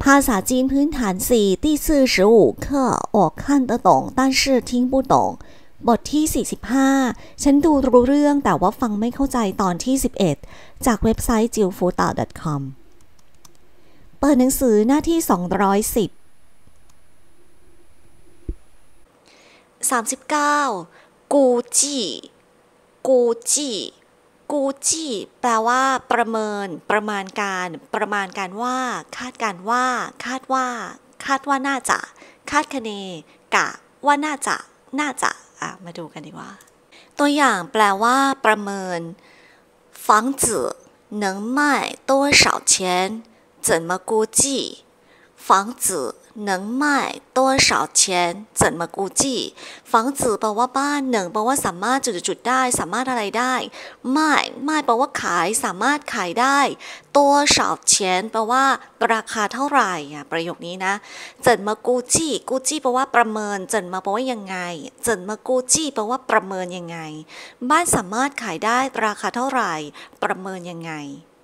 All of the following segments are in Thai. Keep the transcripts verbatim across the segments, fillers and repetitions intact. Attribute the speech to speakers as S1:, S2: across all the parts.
S1: ภาษาจีนพื้นฐานสี่第四十五课我看得懂但是听不懂บทที่สี่สิบห้าฉันดูรู้เรื่องแต่ว่าฟังไม่เข้าใจตอนที่สิบเอ็ดจากเว็บไซต์ จิวฟูตา ดอท คอม เปิดหนังสือหน้าที่สองร้อยสิบ สามสิบเก้ากูจี้กูจี้กูจี้แปลว่าประเมินประมาณการประมาณการว่าคาดการว่าคาดว่าคาดว่าน่าจะคาดคะเนกะว่าน่าจะน่าจะอ่ะมาดูกันดีกว่าตัวอย่างแปลว่าประเมิน房子能卖多少钱怎么估计房子能卖多少钱怎么估计房子แปลว่าบ้านหนึ่งแปลว่าสามารถจุดๆได้สามารถอะไรได้ไม่ไม่แปลว่าขายสามารถขายได้多少钱แปลว่าราคาเท่าไหร่อ่ะประโยคนี้นะ怎么估计估计แปลว่าประเมิน怎么แปลว่ายังไง怎么估计แปลว่าประเมินยังไงบ้านสามารถขายได้ราคาเท่าไหร่ประเมินยังไง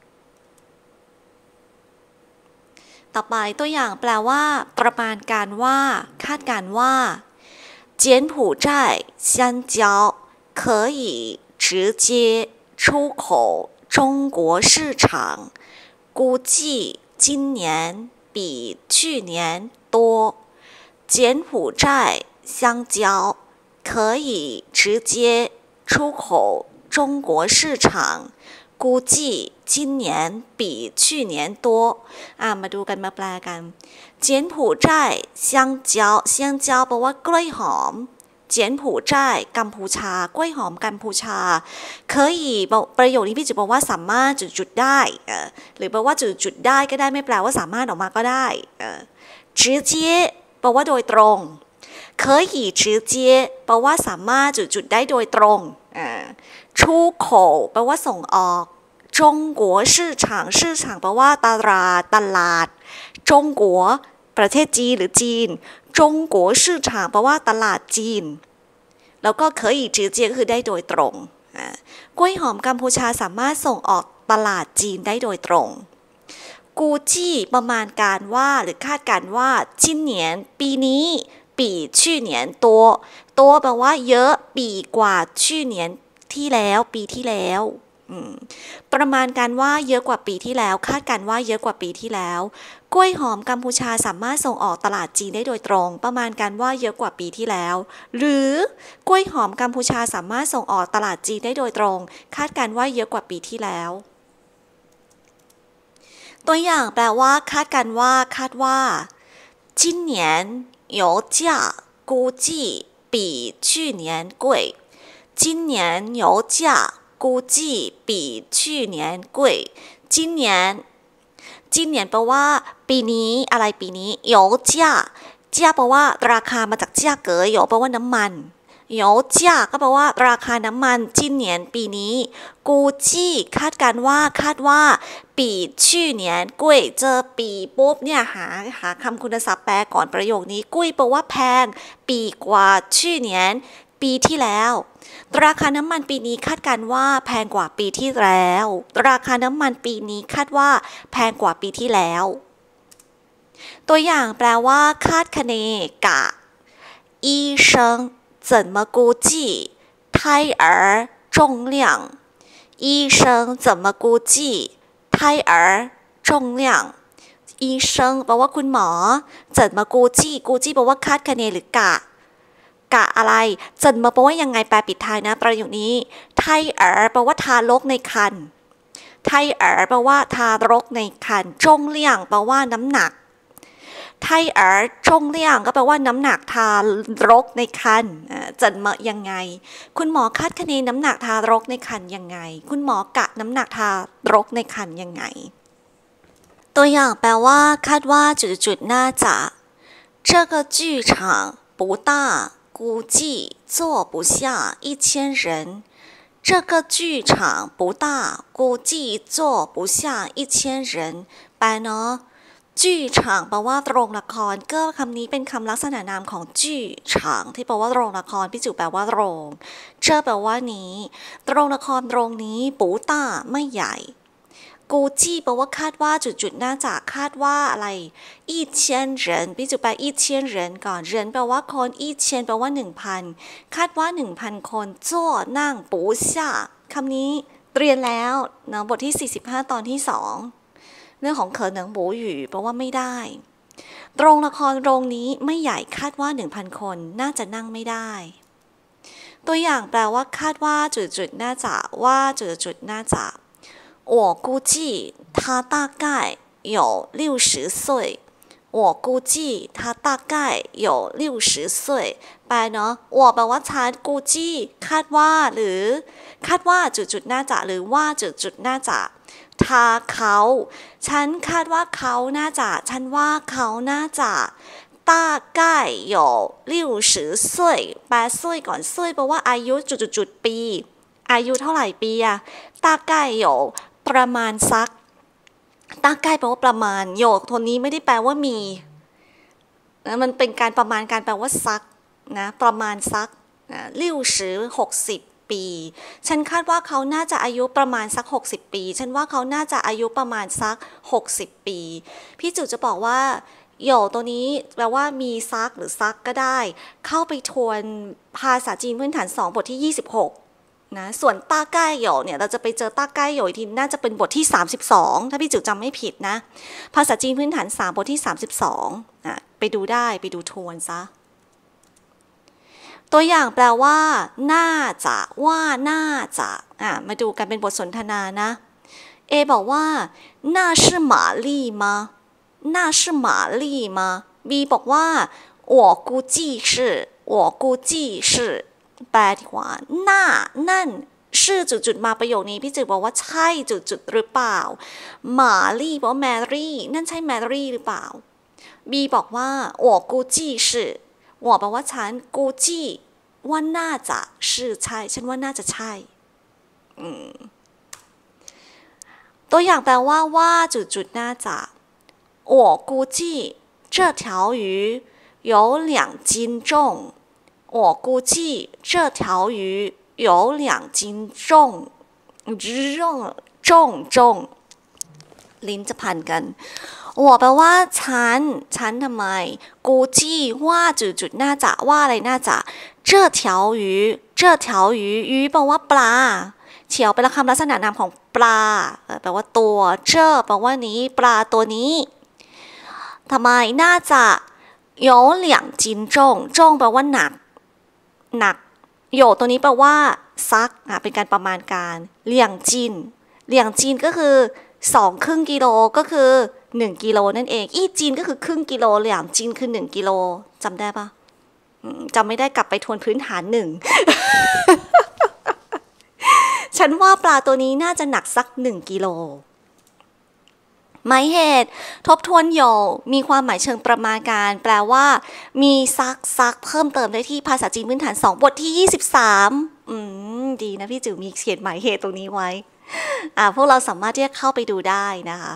S1: ต่อไปตัวอย่างแปลว่าประมาณการว่าคาดการว่า柬埔寨香蕉可以直接出口中国市场估计今年比去年多柬埔寨香蕉可以直接出口中国市场估计今年比去年多อ่ะมาดูกันมาแปลกัน柬埔寨香蕉香蕉แปลว่ากล้วยหอม柬埔寨กัมพูชากล้วยหอมกัมพูชา可以ประโยคนี้พี่จุบอกว่าสามารถจุดๆได้หรือแปลว่าจุดๆได้ก็ได้ไม่แปลว่าสามารถออกมาก็ได้直接แปลว่าโดยตรง可以直接แปลว่าสามารถจุดๆได้โดยตรง出口แปลว่าส่งออกจงกัวชื่อฉางชื่อฉางแปลว่าตลาดตลาดจงกัวประเทศจีนหรือจีนจงกัวชื่อฉางแปลว่าตลาดจีนแล้วก็เคย直接คือได้โดยตรงกล้วยหอมกัมพูชาสามารถส่งออกตลาดจีนได้โดยตรงกูจี้ประมาณการว่าหรือคาดการว่า今年ปีนี้ปีชื่อเหนียนตัวตัวแปลว่าเยอะปีกว่าชื่อเหนียนที่แล้วปีที่แล้วประมาณการว่าเยอะกว่าปีที่แล้วคาดการว่าเยอะกว่าปีที่แล้วกล้วยหอมกัมพูชาสามารถส่งออกตลาดจีนได้โดยตรงประมาณการว่าเยอะกว่าปีที่แล้วหรือกล้วยหอมกัมพูชาสามารถส่งออกตลาดจีนได้โดยตรงคาดการว่าเยอะกว่าปีที่แล้วตัวอย่างแปลว่าคาดการว่าคาดว่า今年油价估计比去年贵今年油价估计比去年贵今年今年แปลว่าปีนี้อะไรปีนี้油价价แปลว่าราคามาจาก价格油แปลว่าน้ำมัน油价ก็แปลว่าราคาน้ำมัน今年ปีนี้估计คาดการว่าคาดว่าปีชื่อเนียนกุ้ยเจอปีปุ๊บเนี่ยหาหาคำคุณศัพท์แปลก่อนประโยคนี้กุ้ยแปลว่าแพงปีกว่าชื่อเนียนปีที่แล้วราคาน้ำมันปีนี้คาดการว่าแพงกว่าปีที่แล้วราคาน้ำมันปีนี้คาดว่าแพงกว่าปีที่แล้วตัวอย่างแปลว่าคาดคะเนกะ医生怎么估计胎儿重量医生怎么估计胎儿重量医生แปลว่าคุณหมอ怎么估计估计แปลว่าคาดคะเนหรือกะกะอะไรจนมาแปลว่ายังไงแปลปิดท้ายนะประโยคนี้ไทเอ๋อแปลว่าทารกในครรภ์ไทเอ๋อแปลว่าทารกในครรภ์จงเลี่ยงแปลว่าน้ำหนักไทเอ๋อจงเลี่ยงก็แปลว่าน้ำหนักทารกในครรภ์จนมายังไงคุณหมอคาดคะเนน้ำหนักทารกในครรภ์ยังไงคุณหมอกะน้ำหนักทารกในครรภ์ยังไงตัวอย่างแปลว่าคาดว่าจุดๆน่าจะ这个剧场不大估计坐不下一千人这个剧场不大估计坐不下一千人แปลเนาะจี้ฉางแปลว่าโรงละครก็คำนี้เป็นคำลักษณะนามของจี้ฉางที่แปลว่าโรงละครพี่จุแปลว่าโรงเชื่อแปลว่านี้โรงละครโรงนี้ปูต้าไม่ใหญ่กูจี้แปลว่าคาดว่าจุดๆน่าจะคาดว่าอะไรอีเชียนเหรินพี่จุไปอีเชียนเหรินก่อนเหรินแปลว่าคนอีเชียนแปลว่าหนึ่งพันคาดว่าหนึ่งพันคนจ้วนั่งปูช่าคำนี้เรียนแล้วเนาะบทที่สี่สิบห้าตอนที่สองเรื่องของเขินเหนิงโบหยู่แปลว่าไม่ได้โรงละครโรงนี้ไม่ใหญ่คาดว่า หนึ่งพัน คนน่าจะนั่งไม่ได้ตัวอย่างแปลว่าคาดว่าจุดๆน่าจะว่าจุดๆน่าจะ我估计他大概有六十岁我估计他大概有六十岁แปลเนาะ我แปลว่าฉันกูจี้คาดว่าหรือคาดว่าจุดๆน่าจะหรือว่าจุดๆน่าจะทาเขาฉันคาดว่าเขาน่าจะฉันว่าเขาน่าจะ大概有六十岁แปล岁ก่อน岁แปลว่าอายุจุดๆปีอายุเท่าไหร่ปีอะ大概有ประมาณซัก大概แปลว่าประมาณโยกตัวนี้ไม่ได้แปลว่ามีนะมันเป็นการประมาณการแปลว่าซักนะประมาณซักลิ่วสือหกสิบปีฉันคาดว่าเขาน่าจะอายุประมาณสักหกสิบปีฉันว่าเขาน่าจะอายุประมาณสักหกสิบปีพี่จุจะบอกว่าโยตัวนี้แปลว่ามีซักหรือซักก็ได้เข้าไปทวนภาษาจีนพื้นฐานสองบทที่ยี่สิบหกนะส่วนต้าใกล้โยเนี่ยเราจะไปเจอต้าใกล้โยอีกทีน่าจะเป็นบทที่สามสิบสองถ้าพี่จุจำไม่ผิดนะภาษาจีนพื้นฐานสามบทที่สามสิบสองนะไปดูได้ไปดูทวนซะตัวอย่างแปลว่าน่าจะว่าน่าจะอ่ะมาดูกันเป็นบทสนทนานะเอบอกว่าน่า是玛丽吗น่า是玛丽吗บีบอกว่า我估计是我估计是แปลดีกว่าน่านั่นชื่อจุดๆมาประโยคนี้พี่จือบอกว่าใช่จุดๆหรือเปล่าหมาลี่บอกว่าแมรี่นั่นใช่แมรี่หรือเปล่าบีบอกว่า我估计是我แปลว่าฉันกูจี้ว่าน่าจะชื่อใช่ฉันว่าน่าจะใช่ตัวอย่างแปลว่าว่าจุดๆน่าจะ我估计这条鱼有两斤重我估计这条鱼有两斤重重重重ลิ้นจะพันกัน我แปลว่าฉันฉันทำไมกูจี้ว่าจุดๆน่าจะว่าอะไรน่าจะ这条鱼这条鱼鱼แปลว่าปลาเฉียวเป็นคำลักษณะนามของปลาแปลว่าตัวเจ้แปลว่านี้ปลาตัวนี้ทำไมน่าจะ有两斤重重แปลว่าหนักหนักโยตัวนี้แปลว่าซักเป็นการประมาณการเหลี่ยงจินเหลี่ยงจินก็คือสองครึ่งกิโลก็คือหนึ่งกิโลนั่นเองอีจินก็คือครึ่งกิโลเหลี่ยงจินคือหนึ่งกิโลจำได้ปะจำไม่ได้กลับไปทวนพื้นฐานหนึ่ง ฉันว่าปลาตัวนี้น่าจะหนักสักหนึ่งกิโลหมายเหตุทบทวนโยมีความหมายเชิงประมาณการแปลว่ามีซักซักเพิ่มเติมได้ที่ภาษาจีนพื้นฐานสองบทที่ยี่สิบสามอืมดีนะพี่จิ๋วมีเขียนหมายเหตุตรงนี้ไว้อ่าพวกเราสามารถที่จะเข้าไปดูได้นะคะ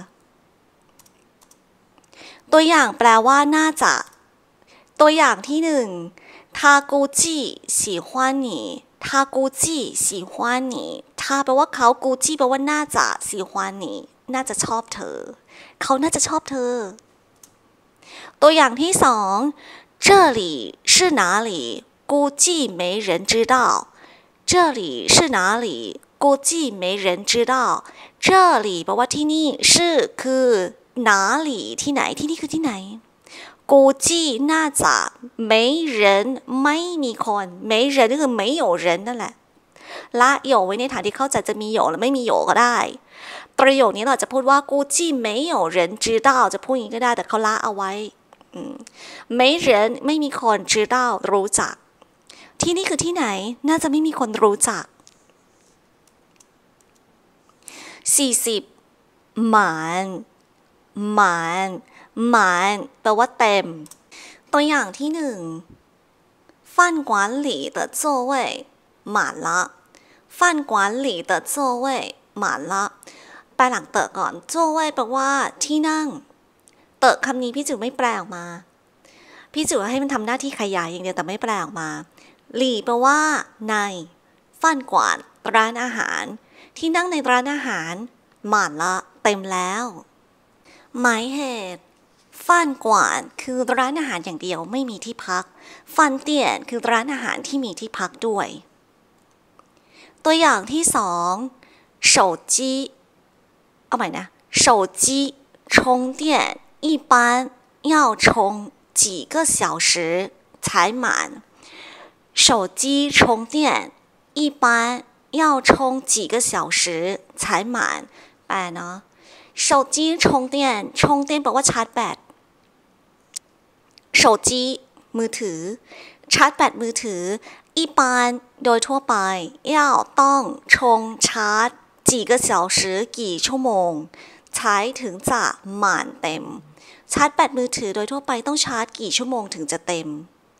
S1: ตัวอย่างแปลว่าน่าจะตัวอย่างที่หนึ่ง他估计喜欢你他估计喜欢你他แปลว่าเขากูจี้แปลว่าน่าจะ喜欢你น่าจะชอบเธอเขาน่าจะชอบเธอตัวอย่างที่สอง这里是哪里估计没人知道这里是哪里估计没人知道这里แปลว่าที่นี่ชื่อคือ哪里ที่ไหนที่นี่คือที่ไหนกูจี้น่าจะไม่人ไม่มีคนไม่人ก็คือไม่有人นั่นแหละละโยไว้ในฐานที่เข้าใจจะมีโยหรือไม่มีโยก็ได้ประโยคนี้เราจะพูดว่ากูจี้ไม่有人知道จะพูดอย่างนี้ก็ได้แต่เขาละเอาไว้ไม่人ไม่มีคน知道รู้จักที่นี่คือที่ไหนน่าจะไม่มีคนรู้จักสี่สิบหมานหมานหมานแปลว่าเต็มตัวอย่างที่หนึ่ง饭馆里的座位满了饭馆里的座位满了ไปหลังเตอะก่อน座位แปลว่าที่นั่งเตอะคำนี้พี่จิ๋วไม่แปลออกมาพี่จิ๋วให้มันทำหน้าที่ขยายอย่างเดียวแต่ไม่แปลออกมาหลี่แปลว่าในฟั่นกวานร้านอาหารที่นั่งในร้านอาหารหม่านละเต็มแล้วหมายเหตุฟันกวานคือร้านอาหารอย่างเดียวไม่มีที่พักฟันเตี้ยนคือร้านอาหารที่มีที่พักด้วยตัวอย่างที่สอง手机เอาใหม่นะ手机充电一般要充几个小时才满手机充电一般要充几个小时才满แปลเนาะ手机充电充电แปลว่าชาร์จแบต手机มือถือชาร์จแบตมือถือ一般โดยทั่วไป要ต้องชงชาร์จกี่个小时กี่ชั่วโมงใช้ถึงจะหม่านเต็มชาร์จแบตมือถือโดยทั่วไปต้องชาร์จกี่ชั่วโมงถึงจะเต็ม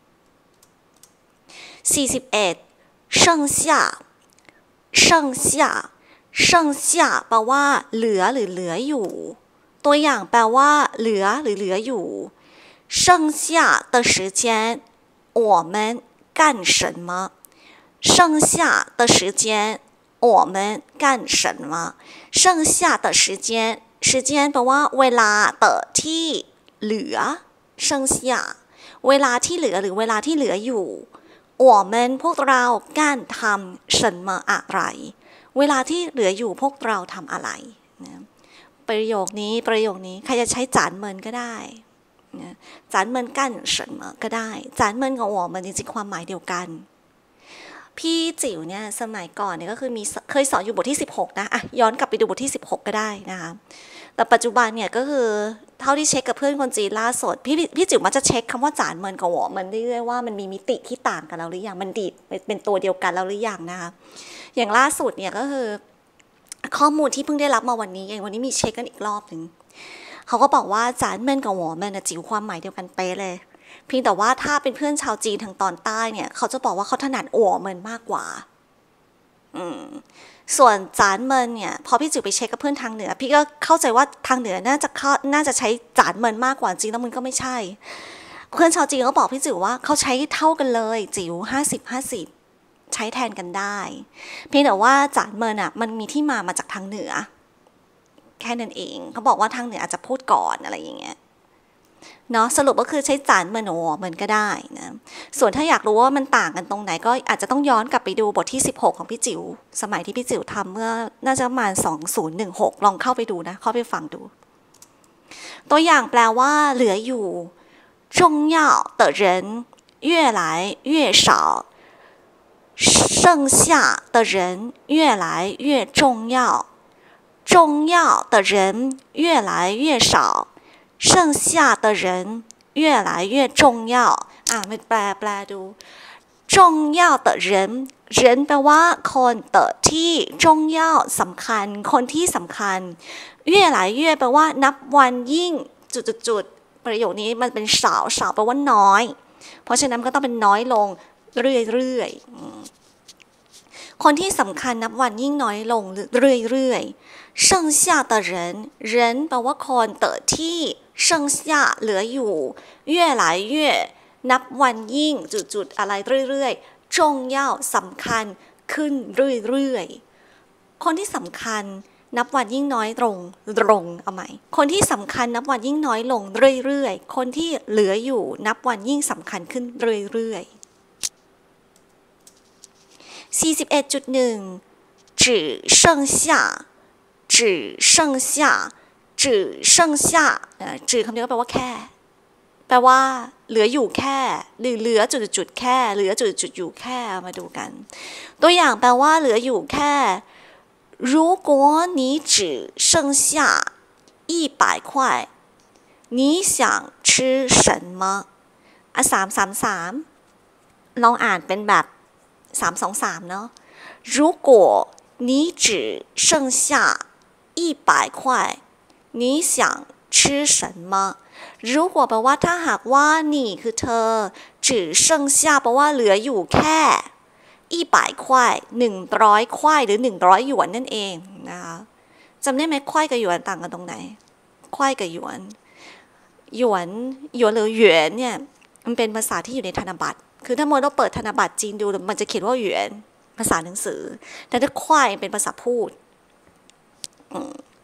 S1: สี่สิบเอ็ด剩下剩下剩下แปลว่าเหลือหรือเหลืออยู่ตัวอย่างแปลว่าเหลือหรือเหลืออยู่剩下的时间我们干什么剩下的时间我们干什么剩下的时间时间แปลว่าเวลา的ที่เหลือ剩下เวลาที่เหลือหรือเวลาที่เหลืออยู่我们พวกเราการทำ什么อะไรเวลาที่เหลืออยู่พวกเราทำอะไรนะประโยคนี้ประโยคนี้ใครจะใช้จานเมินก็ได้นะจานเมินกัน什么ก็ได้จานเมินกับ我们จริงๆความหมายเดียวกันพี่จิ๋วเนี่ยสมัยก่อนเนี่ยก็คือมีเคยสอนอยู่บทที่สิบหกนะอ่ะย้อนกลับไปดูบทที่สิบหกก็ได้นะคะแต่ปัจจุบันเนี่ยก็คือเท่าที่เช็คกับเพื่อนคนจีนล่าสุดพี่พี่จิ๋วมักจะเช็คคำว่าจานเมินกับหวอมันเรื่อยๆว่ามันมีมิติที่ต่างกันแล้วหรือยังมันดีดเป็นตัวเดียวกันแล้วหรือยังนะคะอย่างล่าสุดเนี่ยก็คือข้อมูลที่เพิ่งได้รับมาวันนี้เองวันนี้มีเช็คกันอีกรอบหนึ่งเขาก็บอกว่าจานเมินกับหวอมันจิ๋วความหมายเดียวกันเป๊ะเลยเพียงแต่ว่าถ้าเป็นเพื่อนชาวจีนทางตอนใต้เนี่ยเขาจะบอกว่าเขาถนัดอัวเมินมากกว่าอืมส่วนจานเมินเนี่ยพอพี่จิ๋วไปเช็คกับเพื่อนทางเหนือพี่ก็เข้าใจว่าทางเหนือน่าจะน่าจะใช้จานเมินมากกว่าจริงแล้วมันก็ไม่ใช่เพื่อนชาวจีนก็บอกพี่จิ๋วว่าเขาใช้เท่ากันเลยจิ๋วห้าสิบห้าสิบใช้แทนกันได้เพียงแต่ว่าจานเมินอ่ะมันมีที่มามาจากทางเหนือแค่นั้นเองเขาบอกว่าทางเหนืออาจจะพูดก่อนอะไรอย่างเงี้ยเนาะสรุปก็คือใช้จานเมินโอเหมือนก็ได้นะส่วนถ้าอยากรู้ว่ามันต่างกันตรงไหนก็อาจจะต้องย้อนกลับไปดูบทที่สิบหกของพี่จิ๋วสมัยที่พี่จิ๋วทำเมื่อน่าจะประมาณสองพันสิบหกลองเข้าไปดูนะเข้าไปฟังดูตัวอย่างแปลว่าเหลืออยู่重要的人越来越少剩下的人越来越重要重要的人越来越少剩下的人越来越重要อ่ะมาแปลแปลดู重要的人人แปลว่าคนเตอที่重要สำคัญคนที่สำคัญ越来越แปลว่านับวันยิ่งจุดๆประโยคนี้มันเป็นสาวสาวแปลว่าน้อยเพราะฉะนั้นก็ต้องเป็นน้อยลงเรื่อยๆคนที่สำคัญนับวันยิ่งน้อยลงเรื่อยๆ剩下的人人แปลว่าคนเตอที่剩下เหลืออยู่越来越นับวันยิ่งจุดๆอะไรเรื่อยๆ重要สำคัญขึ้นเรื่อยๆคนที่สำคัญนับวันยิ่งน้อยลงลงเอาใหม่คนที่สำคัญนับวันยิ่งน้อยลงเรื่อยๆคนที่เหลืออยู่นับวันยิ่งสำคัญขึ้นเรื่อยๆ สี่สิบเอ็ดจุดหนึ่ง 只剩下只剩下只剩下จื่อคำนี้ก็แปลว่าแค่แปลว่าเหลืออยู่แค่หรือเหลือจุดๆแค่เหลือจุดๆอยู่แค่มาดูกันตัวอย่างแปลว่าเหลืออยู่แค่如果你只剩下一百块你想吃什么อ่ะสามสามสามลองอ่านเป็นแบบสามสองสามเนาะ如果你只剩下一百块你想吃什么如果แปลว่าถ้าหากว่านี่คือเธอ只剩下แปลว่าเหลืออยู่แค่一百块หนึ่งร้อยควายหรือหนึ่งร้อยหยวนนั่นเองนะคะจำได้ไหมควายกับหยวนต่างกันตรงไหนควายกับหยวนหยวนหยวนหรือหยวนเนี่ยมันเป็นภาษาที่อยู่ในธนบัตรคือถ้าโมเราเปิดธนบัตรจีนดูมันจะเขียนว่าหยวนภาษาหนังสือแต่ถ้าควายเป็นภาษาพูด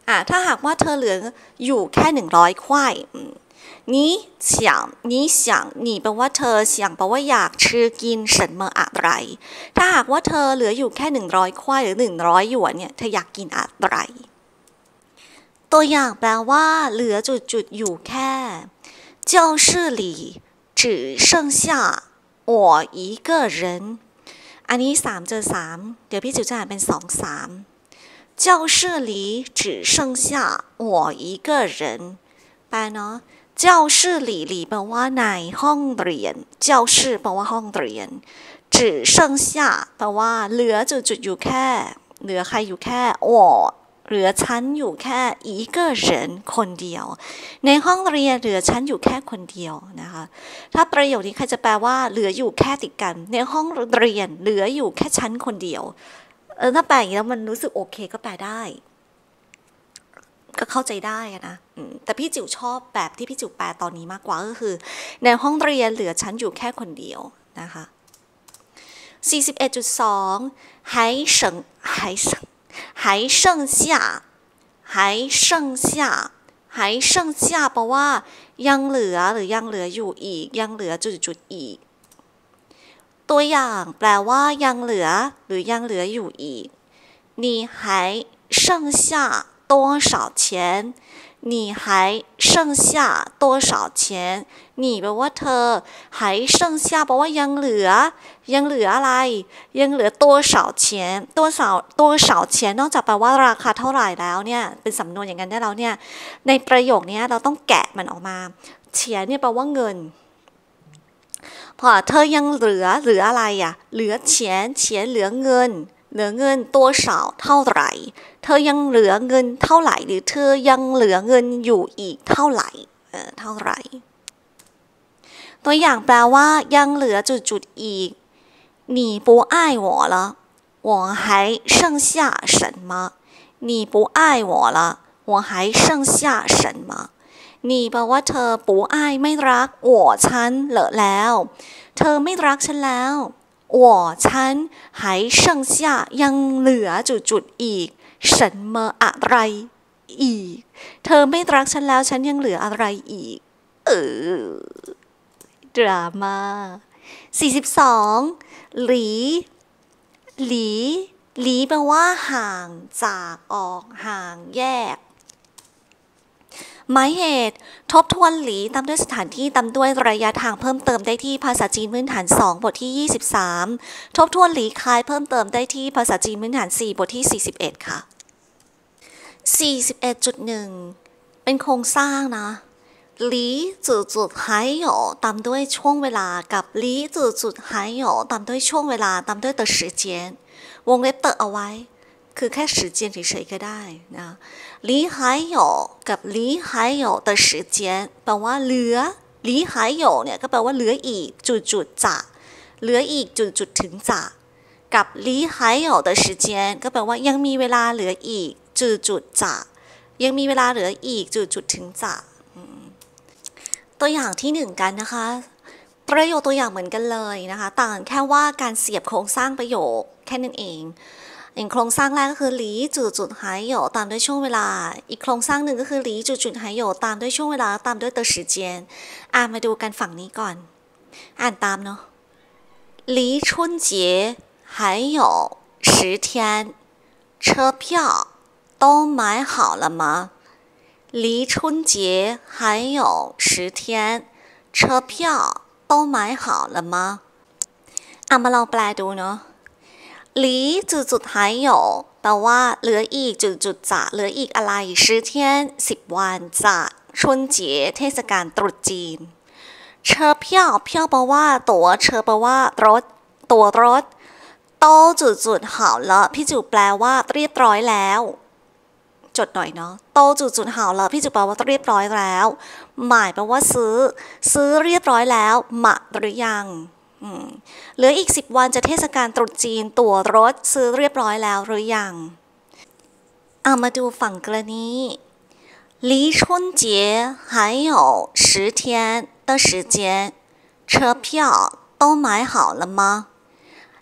S1: อ่ะถ้าหากว่าเธอเหลืออยู่แค่หนึ่งร้อยควายนี้想นี้想你แปลว่าเธอ想แปลว่าอยากชื่อกิน什么อะไรถ้าหากว่าเธอเหลืออยู่แค่หนึ่งร้อยควายหรือหนึ่งร้อยหยวนเนี่ยเธออยากกินอะไรตัวอย่างแปลว่าเหลือจุดๆอยู่แค่教室里只剩下我一个人อันนี้สามเจอสามเดี๋ยวพี่จิ๋วจะอ่านเป็นสองสาม教室里只剩下我一个人แปลเนาะ教室里里แปลว่าในห้องเรียน教室แปลว่าห้องเรียน只剩下แปลว่าเหลือจุดๆอยู่แค่เหลือใครอยู่แค่我เหลือฉันอยู่แค่一个人คนเดียวในห้องเรียนเหลือฉันอยู่แค่คนเดียวนะคะถ้าประโยคนี้ใครจะแปลว่าเหลืออยู่แค่ติดกันในห้องเรียนเหลืออยู่แค่ฉันคนเดียวเออถ้าแปลอย่างนี้แล้วมันรู้สึกโอเคก็แปลได้ก็เข้าใจได้นะแต่พี่จิ๋วชอบแบบที่พี่จิ๋วแปลตอนนี้มากกว่าก็คือในห้องเรียนเหลือฉันอยู่แค่คนเดียวนะคะ สี่สิบเอ็ดจุดสอง 还剩还剩还剩下还剩下还剩下แปลว่ายังเหลือหรือยังเหลืออยู่อีกยังเหลือจุดๆอีกตัวอย่างแปลว่ายังเหลือหรือยังเหลืออยู่อีก你还剩下多少钱你还剩下多少钱你แปลว่าเธอ还剩下แปลว่ายังเหลือยังเหลืออะไรยังเหลือ多少钱多少多少钱นอกจากแปลว่าราคาเท่าไหร่แล้วเนี่ยเป็นสำนวนอย่างนั้นได้แล้วเนี่ยในประโยคนี้เราต้องแกะมันออกมาเฉียนเนี่ยแปลว่าเงินพอเธอยังเหลือเหลืออะไรอ่ะเหลือเฉียนเฉียนเหลือเงินเหลือเงินตัว少เท่าไหร่เธอยังเหลือเงินเท่าไหร่หรือเธอยังเหลือเงินอยู่อีกเท่าไหร่เออเท่าไหร่ตัวอย่างแปลว่ายังเหลือจุดๆอีก你不爱我了我还剩下什么你不爱我了我还剩下什么นี่แปลว่าเธอปูอ้ายไม่รัก我ฉันเหลือแล้วเธอไม่รักฉันแล้ว我ฉัน还剩下ยังเหลือจุดๆอีก什么อะไรอีกเธอไม่รักฉันแล้วฉันยังเหลืออะไรอีกเออดราม่าสี่สิบสองหลีหลีหลีแปลว่าห่างจากออกห่างแยกหมายเหตุทบทวนหลีตามด้วยสถานที่ตามด้วยระยะทางเพิ่มเติมได้ที่ภาษาจีนพื้นฐานสองบทที่ยี่สิบสามทบทวนหลีคายเพิ่มเติมได้ที่ภาษาจีนพื้นฐานสี่บทที่สี่สิบเอ็ดค่ะ สี่สิบเอ็ดจุดหนึ่ง เป็นโครงสร้างนะหลีจุดจุดหายหยตามด้วยช่วงเวลากับหลีจุดจุดหายหยตามด้วยช่วงเวลาตามด้วย的时间วงเล็บเติเอาไว้คือแค่时间เฉยๆก็ได้นะหลีหายหยกับหลีหายหย的时间แปลว่าเหลือหลีหายหยเนี่ยก็แปลว่าเหลืออีกจุดๆจะเหลืออีกจุดๆถึงจะกับหลีหายหย的时间ก็แปลว่ายังมีเวลาเหลืออีกจุดๆจะยังมีเวลาเหลืออีกจุดๆถึงจะตัวอย่างที่หนึ่งกันนะคะประโยคตัวอย่างเหมือนกันเลยนะคะต่างแค่ว่าการเสียบโครงสร้างประโยคแค่นั้นเองอย่างโครงสร้างแรกก็คือหลีจุดจุดหายโยตามด้วยช่วงเวลาอีกโครงสร้างหนึ่งก็คือหลีจุดจุดหายโยตามด้วยช่วงเวลาตามด้วย的时间อ่านมาดูกันฝั่งนี้ก่อนอ่านตามเนาะ离春节还有十天车票都买好了吗离春节还有十天车票都买好了吗อ่ะมาลองแปลดูเนาะหลีจุดจุดหายโยแปลว่าเหลืออีกจุดจุดจะเหลืออีกอะไร十天สิบวันจะ春节เทศกาลตรุษจีน车票票แปลว่าตั๋วเชอแปลว่ารถตั๋วรถโตจุดจุด好了พี่จิ๋วแปลว่าเรียบร้อยแล้วจดหน่อยเนาะโตจุดจุดหาวแล้วพี่จิ๋วแปลว่าเรียบร้อยแล้วหมายแปลว่าซื้อซื้อเรียบร้อยแล้วหมาหรือยังเหลืออีกสิบวันจะเทศกาลตรุษจีนตั๋วรถซื้อเรียบร้อยแล้วหรือยังเอามาดูฝั่งกรณี离春节还有十天的时间车票都买好了吗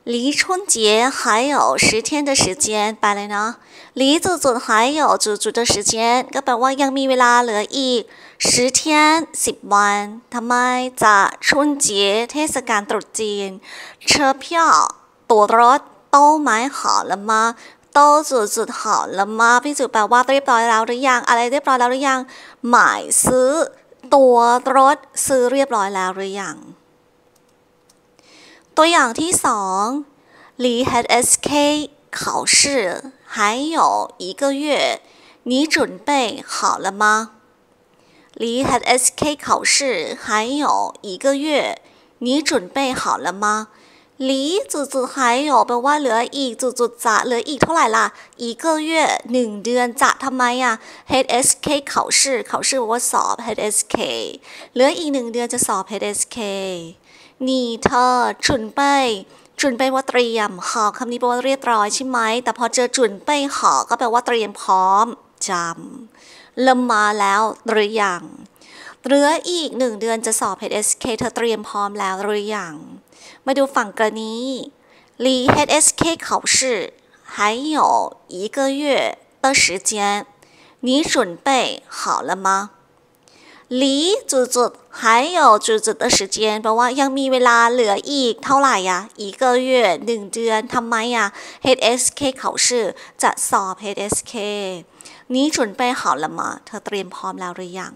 S1: 离春节还有十天的时间ไปเลยเนาะ离จุดๆ还有จุดๆ的时间ก็แปลว่ายังมีเวลาเหลืออีก十天สิบวันทำไมจะ春节เทศกาลตรุษจีน车票ตั๋วรถ都买好了吗都จุดๆ好了吗พี่จุแปลว่าเรียบร้อยแล้วหรือยังอะไรเรียบร้อยแล้วหรือยังหมายซื้อตั๋วรถซื้อเรียบร้อยแล้วหรือยังตัวอย่างที่สอง离 H S K 考试还有一个月你准备好了吗离 H S K 考试还有一个月你准备好了吗离จุดๆ还有แปลว่าเหลืออีกจุดๆจะเหลืออีกเท่าไหร่ล่ะ一个月หนึ่งเดือนจะทำไมอ่ะ H S K 考试考试ว่าสอบ H S K เหลืออีกหนึ่งเดือนจะสอบ H S Kนี่เธอจุนเป้ยจุนเป้ยว่าเตรียมหอคำนี้แปลว่าเรียบร้อยใช่ไหมแต่พอเจอจุนเป้ยหอก็แปลว่าเตรียมพร้อมจำเริ่มมาแล้วหรือยังเหลืออีกหนึ่งเดือนจะสอบ H S K เธอเตรียมพร้อมแล้วหรือยังมาดูฝั่งกรณี离 H S K 考试还有一个月的时间你准备好了吗离จุดๆ还有จุดๆ的时间แปลว่ายังมีเวลาเหลืออีกเท่าไหร่อ่ะ一个月หนึ่งเดือนทำไมอ่ะ H S K 考试จะสอบ H S K 你准备好了吗เธอเตรียมพร้อมแล้วหรือยัง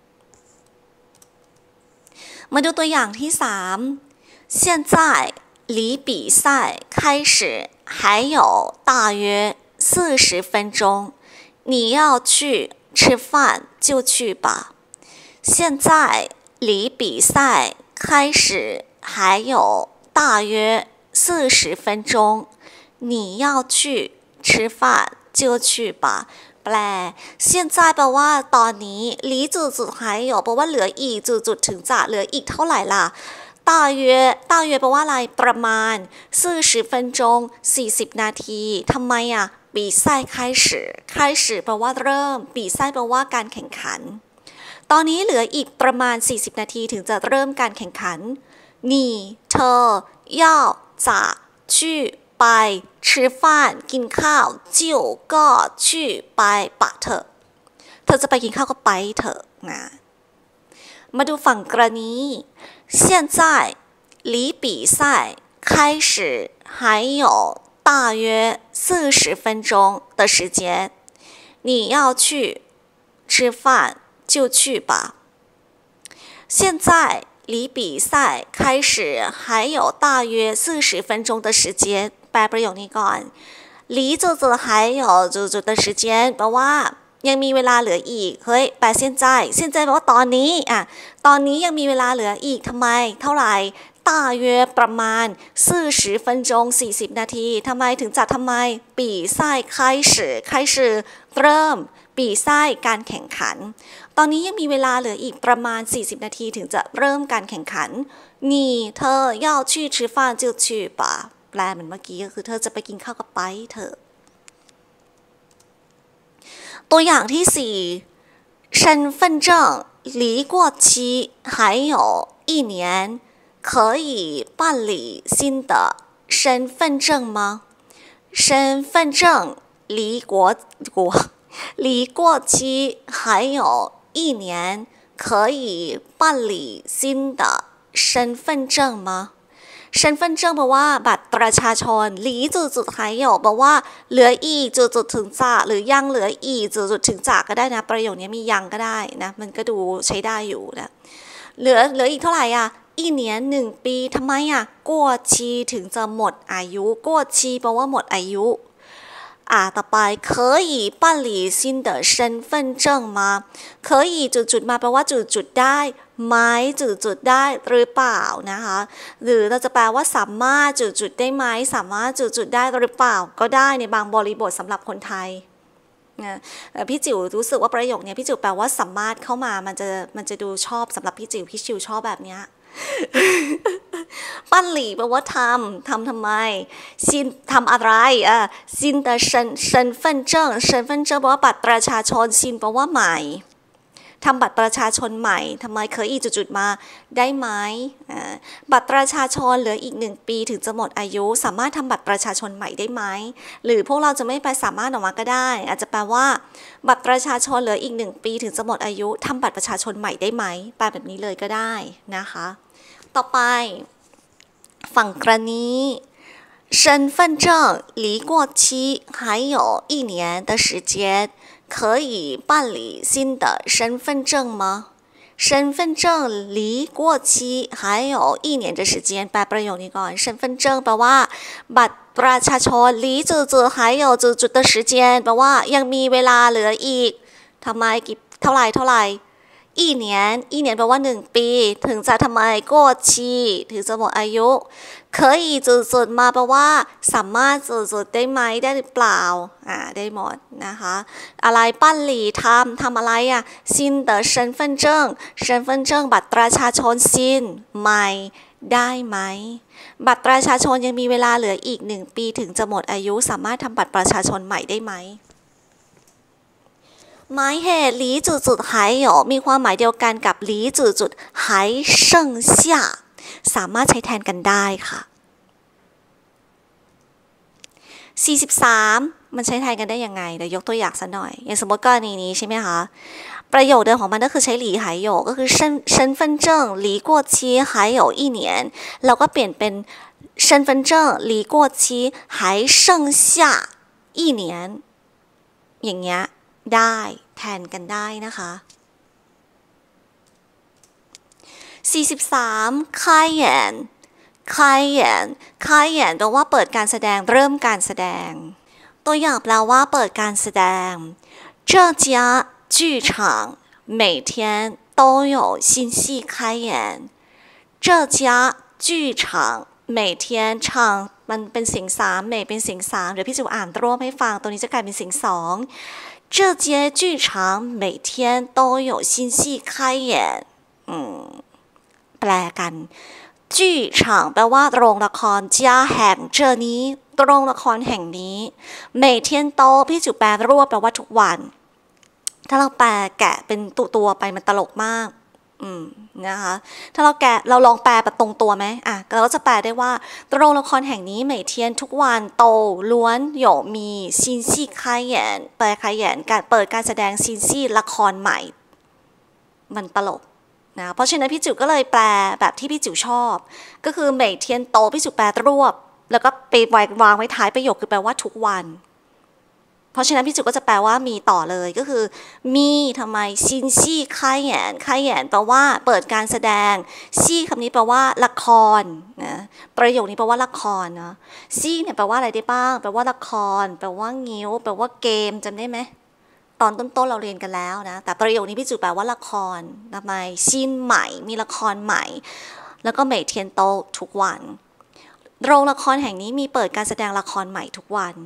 S1: มาดูตัวอย่างที่สาม现在离比赛开始还有大约四十分钟你要去吃饭就去吧现在离比赛开始还有大约四十分钟你要去吃饭就去吧แปล现在แปลว่าตอนนี้离จุดๆ还有แปลว่าเหลืออีกจุดๆถึงจะเหลืออีกเท่าไหร่ล่ะ大约大约แปลว่าอะไรประมาณ四十分钟สี่สิบนาทีทำไมอ่ะ比赛开始开始แปลว่าเริ่ม比赛แปลว่าการแข่งขันตอนนี้เหลืออีกประมาณสี่สิบนาทีถึงจะเริ่มการแข่งขัน你เธอ要จะ去ไป吃饭กินข้าว就ก็去ไปปะเถอะเธอจะไปกินข้าวก็ไปเถอะนะมาดูฝั่งกรณี现在离比赛开始还有大约四十分钟的时间你要去吃饭就去吧现在离比赛开始还有大约四十分钟的时间แปลประโยคนี้ก่อน离จุดๆ还有จุดๆ的时间แปลว่ายังมีเวลาเหลืออีกเฮ้ยแปล现在现在แปลว่าตอนนี้อ่ะตอนนี้ยังมีเวลาเหลืออีกทำไมเท่าไหร่大约ประมาณ四十分钟สี่สิบนาทีทำไมถึงจะทำไม比赛开始开始เริ่ม比赛การแข่งขันตอนนี้ยังมีเวลาเหลืออีกประมาณสี่สิบนาทีถึงจะเริ่มการแข่งขัน你เธอ要去吃饭就去吧แปลเหมือนเมื่อกี้ก็คือเธอจะไปกินข้าวก็ไปเถอะตัวอย่างที่สี่身份证离过期还有一年可以办理新的身份证吗身份证离国国离过期还有一年可以办理新的身份证吗身份证แปลว่าบัตรประชาชนหลีจุดๆ还有แปลว่าเหลืออีกจุดๆถึงจะหรือยังเหลืออีกจุดๆถึงจะก็ได้นะประโยคนี้มียังก็ได้นะมันก็ดูใช้ได้อยู่นะเหลือเหลืออีกเท่าไหร่อ่ะอีเนียนหนึ่งปีทำไมอ่ะกัวชีถึงจะหมดอายุกัวชีแปลว่าหมดอายุอ่าต่อไป可以办理新的身份证吗可以จุดๆมาแปลว่าจุดๆได้ไหมจุดๆได้หรือเปล่านะคะหรือเราจะแปลว่าสามารถจุดๆได้ไหมสามารถจุดๆได้หรือเปล่าก็ได้ในบางบริบทสำหรับคนไทยนะพี่จิ๋วรู้สึกว่าประโยคนี้พี่จิ๋วแปลว่าสามารถเข้ามามันจะมันจะดูชอบสำหรับพี่จิ๋วพี่จิ๋วชอบแบบเนี้ยปั้นหลี่แปลว่าทำทำทำไมซินทำอะไรอ่ะซินแต่身身份证身份证แปลว่าบัตรประชาชนซินแปลว่าใหม่ทำบัตรประชาชนใหม่ทำไมเคยอีจุดๆมาได้ไหมบัตรประชาชนเหลืออีกหนึ่งปีถึงจะหมดอายุสามารถทำบัตรประชาชนใหม่ได้ไหมหรือพวกเราจะไม่ไปสามารถออกมาก็ได้อาจจะแปลว่าบัตรประชาชนเหลืออีกหนึ่งปีถึงจะหมดอายุทำบัตรประชาชนใหม่ได้ไหมแปลแบบนี้เลยก็ได้นะคะต่อไปฝั่งกรณี身份证离过期还有一年的时间可以办理新的身份证吗身份证离过期还有一年的时间แปลประโยคนี้ก่อน身份证แปลว่าบัตรประชาชน离จุดๆ还有จุดๆ的时间แปลว่ายังมีเวลาเหลืออีกทำไมกี่เท่าไหร่เท่าไหร่อีเหนียนอีเหนียนแปลว่าหนึ่งปีถึงจะทำไมก็ชีถึงจะหมดอายุเคยจุดๆมาแปลว่าสามารถจุดๆได้ไหมได้หรือเปล่าอ่าได้หมดนะคะอะไรปั้นหลี่ทำทำอะไรอ่ะซินเดอ身份证身份证บัตรประชาชนซินใหม่ได้ไหมบัตรประชาชนยังมีเวลาเหลืออีกหนึ่งปีถึงจะหมดอายุสามารถทำบัตรประชาชนใหม่ได้ไหมหมายเหตุหลีจุดจุดหาย有มีความหมายเดียวกันกับหลีจุดจุดหาย剩下สามารถใช้แทนกันได้ค่ะสี่สิบสามมันใช้แทนกันได้ยังไงเดี๋ยวยกตัวอย่างสักหน่อยอย่างสมมติกรณีนี้ใช่ไหมคะประโยคเดิมของมันก็คือใช้หลีหาย有ก็คือ身身份证离过期还有一年เราก็เปลี่ยนเป็น身份证离过期还剩下一年อย่างเงี้ยได้แทนกันได้นะคะสี่สิบสามค่ายแหยนค่ายแหยนค่ายแหยนแปลว่าเปิดการแสดงเริ่มการแสดงตัวอย่างแปลว่าเปิดการแสดง这家剧场每天都有新戏开演这家剧场每天唱มันเป็นเสียงสามเมเป็นเสียงสามเดี๋ยวพี่จะอ่านรวมให้ฟังตัวนี้จะกลายเป็นเสียงสอง这间剧场每天都有新戏开演อืมแปลกัน剧场แปลว่าโรงละคร家แห่งเจอนี้โรงละครแห่งนี้每天都พี่จุแปลรวบแปลว่าทุกวันถ้าเราแปลแกะเป็นตัวตัวไปมันตลกมากอืมนะคะถ้าเราแกะเราลองแปลแบบตรงตัวไหมอ่ะเราก็จะแปลได้ว่าโรงละครแห่งนี้每天ทุกวันโตล้วน有มีซินซี่คายแยนแปลคายแยนการเปิดการแสดงซินซี่ละครใหม่มันตลกนะเพราะฉะนั้นพี่จิ๋วก็เลยแปลแบบที่พี่จิ๋วชอบก็คือ每天โตพี่จิ๋วแปลรวบแล้วก็ไปวางไว้ท้ายประโยคคือแปลว่าทุกวันเพราะฉะนั้นพี่จุกก็จะแปลว่ามีต่อเลยก็คือมีทำไมซินซี่ค่ายแหยนค่ายแหยนแปลว่าเปิดการแสดงซี่คำนี้แปลว่าละครนะประโยคนี้แปลว่าละครนะซี่เนี่ยแปลว่าอะไรได้บ้างแปลว่าละครแปลว่างิ้วแปลว่าเกมจำได้ไหมตอนต้นๆเราเรียนกันแล้วนะแต่ประโยคนี้พี่จุกแปลว่าละครทำไมซินใหม่มีละครใหม่แล้วก็เมเทียนโตทุกวันโรงละครแห่งนี้มีเปิดการแสดงละครใหม่ทุกวัน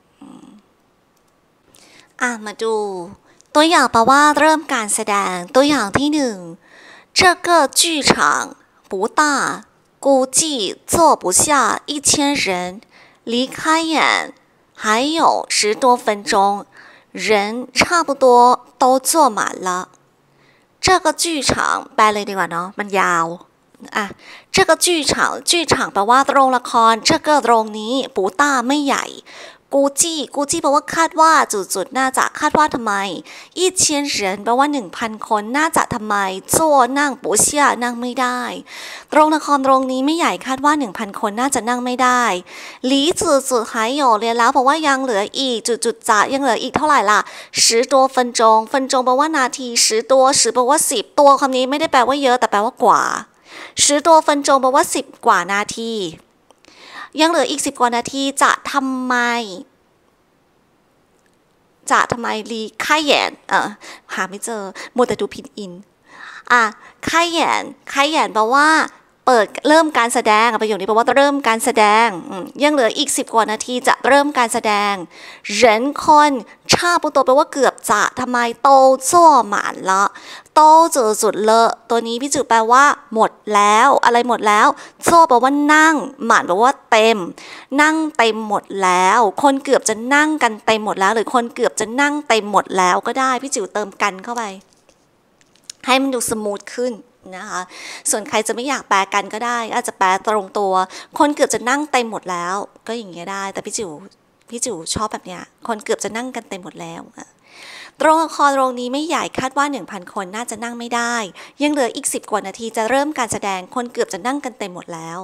S1: อ่ะมาดูตัวอย่างแปลว่าเริ่มการแสดงตัวอย่างที่หนึ่ง这个剧场不大估计坐不下一千人离开演还有十多分钟人差不多都坐满了这个剧场แปลเลยดีกว่าเนาะมันยาวอ่ะ这个剧场剧场แปลว่าโรงละคร这个โรงนี้不大ไม่ใหญ่กูจี้กูจี้แปลว่าคาดว่าจุดๆน่าจะคาดว่าทำไม一千人แปลว่าหนึ่งพันคนน่าจะทำไม坐นั่ง不下นั่งไม่ได้โรงละครโรงนี้ไม่ใหญ่คาดว่าหนึ่งพันคนน่าจะนั่งไม่ได้หลีจุดๆหาย有เรียนแล้วเพราะว่ายังเหลืออีกจุดๆจะยังเหลืออีกเท่าไหร่ล่ะ十多分钟分钟แปลว่านาที十多十แปลว่าสิบตัวคำนี้ไม่ได้แปลว่าเยอะแต่แปลว่ากว่า十多分钟แปลว่าสิบกว่านาทียังเหลืออีกสิบกว่านาทีจะทำไมจะทำไมรีค่ายแหยนเออหาไม่เจอมัวแต่ดูพินอินอ่ะค่ายแหยนค่ายแหยนแปลว่าเปิดเริ่มการแสดงประโยคนี้แปลว่าเริ่มการแสดงยังเหลืออีกสิบกว่านาทีจะเริ่มการแสดง人คน差不多แปลว่าเกือบจะทำไมโต坐满了โตจุดๆเลอะตัวนี้พี่จุแปลว่าหมดแล้วอะไรหมดแล้วโซ่แปลว่านั่งหมานแปลว่าเต็มนั่งเต็มหมดแล้วคนเกือบจะนั่งกันเต็มหมดแล้วหรือคนเกือบจะนั่งเต็มหมดแล้วก็ได้พี่จิ๋วเติมกันเข้าไปให้มันดูสมูทขึ้นนะคะส่วนใครจะไม่อยากแปลกันก็ได้อาจจะแปลตรงตัวคนเกือบจะนั่งเต็มหมดแล้วก็อย่างเงี้ยได้แต่พี่จิ๋วพี่จิ๋วชอบแบบเนี้ยคนเกือบจะนั่งกันเต็มหมดแล้วโรงละครโรงนี้ไม่ใหญ่คาดว่า หนึ่งพัน คนน่าจะนั่งไม่ได้ยังเหลืออีกสิบกว่านาทีจะเริ่มการแสดงคนเกือบจะนั่งกันเต็มหมดแล้ว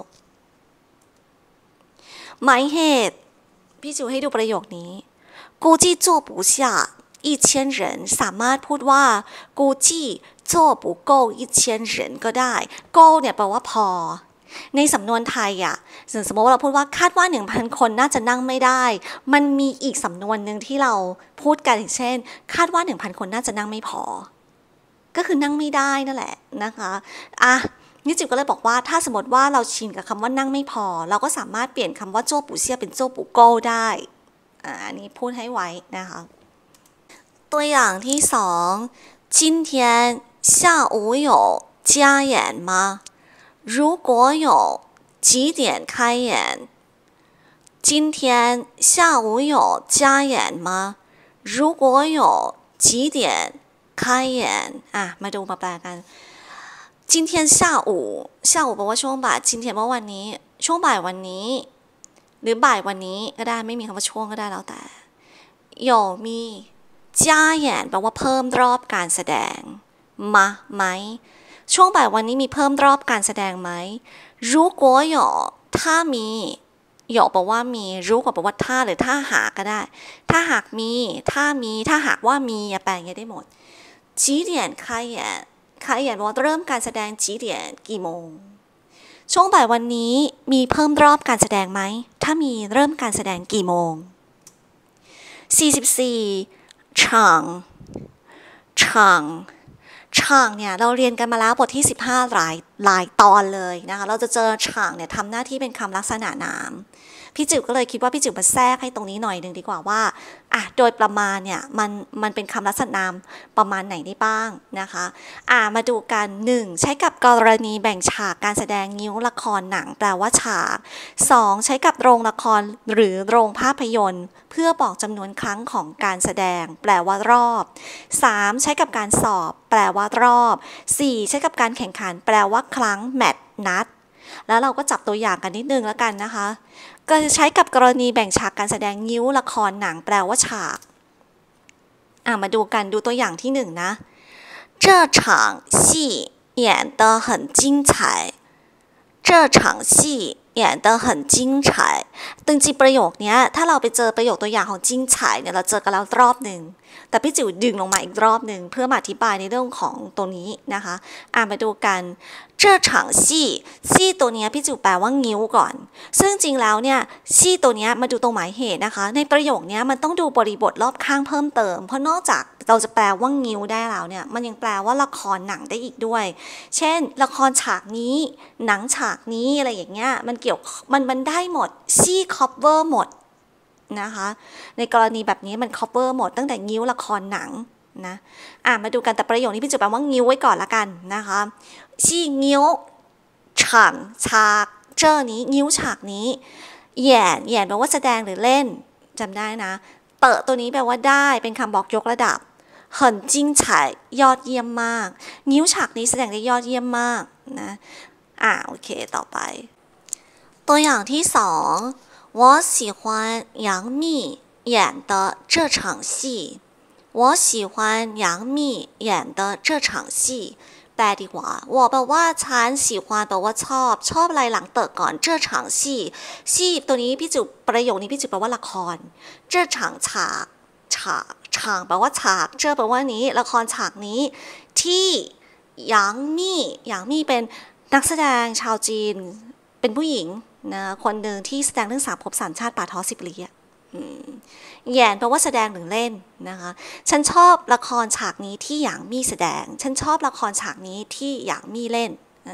S1: หมายเหตุพี่จิ๋วให้ดูประโยคนี้估计坐不下一千人สามารถพูดว่า估计做不够一千人ก็ได้够เนี่ยแปลว่าพอในสำนวนไทยอ่ะสมมติว่าเราพูดว่าคาดว่า หนึ่งพัน คนน่าจะนั่งไม่ได้มันมีอีกสำนวนหนึ่งที่เราพูดกันอย่างเช่นคาดว่า หนึ่งพัน คนน่าจะนั่งไม่พอก็คือนั่งไม่ได้นั่นแหละนะคะอ่ะนี่จิ๋วก็เลยบอกว่าถ้าสมมติว่าเราชินกับคำว่านั่งไม่พอเราก็สามารถเปลี่ยนคำว่าโจ้ปูเซียเป็นโจ้ปูโก้ได้อ่าอันนี้พูดให้ไว้นะคะตัวอย่างที่สอง今天下午有加演吗如果有几点开演今天下午有加演吗如果有几点开演อ่ะมาดูมาแปลกัน今天下午下午แปลว่าช่วงบ่าย今天แปลว่าวันนี้ช่วงบ่ายวันนี้หรือบ่ายวันนี้ก็ได้ไม่มีคำว่าช่วงก็ได้แล้วแต่有มีจ้าแหยนแปลว่าเพิ่มรอบการแสดงมาไหมช่วงบ่ายวันนี้มีเพิ่มรอบการแสดงไหมรู้กัวหยอถ้ามีหยอแปลว่ามีรู้กว่าแปลว่าถ้าหรือถ้าหากก็ได้ถ้าหากมีถ้ามีถ้าหากว่ามีแปลงได้หมดจีเดียน开演开演แปลว่าเริ่มการแสดงจีเดียนกี่โมงช่วงบ่ายวันนี้มีเพิ่มรอบการแสดงไหมถ้ามีเริ่มการแสดงกี่โมงสี่สิบสี่ฉางฉางฉางเนี่ยเราเรียนกันมาแล้วบทที่สิบห้าหลายหลายตอนเลยนะคะเราจะเจอฉางเนี่ยทำหน้าที่เป็นคำลักษณะนามพี่จิ๋วก็เลยคิดว่าพี่จิ๋วมาแทรกให้ตรงนี้หน่อยนึงดีกว่าว่าอ่ะโดยประมาณเนี่ยมันมันเป็นคำลักษณะนามประมาณไหนได้บ้างนะคะอ่ะมาดูกันหนึ่งใช้กับกรณีแบ่งฉากการแสดงงิ้วละครหนังแปลว่าฉากสองใช้กับโรงละครหรือโรงภาพยนตร์เพื่อบอกจำนวนครั้งของการแสดงแปลว่ารอบสามใช้กับการสอบแปลว่ารอบสี่ใช้กับการแข่งขันแปลว่าครั้งแมตช์นัดแล้วเราก็จับตัวอย่างกันนิดนึงแล้วกันนะคะก็ใช้กับกรณีแบ่งฉากการแสดงงิ้วละครหนังแปลว่าฉากอ่ะมาดูกันดูตัวอย่างที่หนึ่งนะ这场戏演得很精彩这场戏演得很精彩จริงๆประโยคนี้ถ้าเราไปเจอประโยคตัวอย่างของจิ้งฉายเนี่ยเราเจอกันแล้วรอบหนึ่งแต่พี่จิ๋วดึงลงมาอีกรอบหนึ่งเพื่อมาอธิบายในเรื่องของตัวนี้นะคะอ่ะมาดูกัน这场戏戏ตัวนี้พี่จิ๋วแปลว่างิ้วก่อนซึ่งจริงแล้วเนี่ย戏ตัวนี้มาดูตรงหมายเหตุนะคะในประโยคนี้มันต้องดูบริบทรอบข้างเพิ่มเติมเพราะนอกจากเราจะแปลว่างิ้วได้แล้วเนี่ยมันยังแปลว่าละครหนังได้อีกด้วยเช่นละครฉากนี้หนังฉากนี้อะไรอย่างเงี้ยมันเกี่ยวมันมันได้หมดซี่ cover หมดนะคะในกรณีแบบนี้มัน cover หมดตั้งแต่งิ้วละครหนังนะอ่ะมาดูกันแต่ประโยคนี้พี่จุ๊บแปลว่างิ้วไว้ก่อนละกันนะคะซี่งิ้วฉากฉากเจ้านี้งิ้วฉากนี้แย่แย่แปลว่าแสดงหรือเล่นจำได้นะเต๋อตัวนี้แปลว่าได้เป็นคำบอกยกระดับ很精彩ยอดเยี่ยมมากงิ้วฉากนี้แสดงได้ยอดเยี่ยมมากนะอ่ะโอเคต่อไปตัวอย่างที่สอง我喜欢杨幂演的这场戏我喜欢杨幂演的这场戏แปลดีกว่า我แปลว่าฉัน喜欢แปลว่าชอบชอบอะไรหลังเติร์ก่อน这场戏戏ตัวนี้พี่จุประโยคนี้พี่จุแปลว่าละคร这场ฉากฉากฉากแปลว่าฉากเจอแปลว่านี้ละครฉากนี้ที่หยางมี่หยางมี่เป็นนักแสดงชาวจีนเป็นผู้หญิงนะคนหนึ่งที่แสดงเรื่องสามภพสามชาติป่าท้อสิบลี้แย่นแปลว่าแสดงหรือเล่นนะคะฉันชอบละครฉากนี้ที่หยางมี่แสดงฉันชอบละครฉากนี้ที่หยางมี่เล่น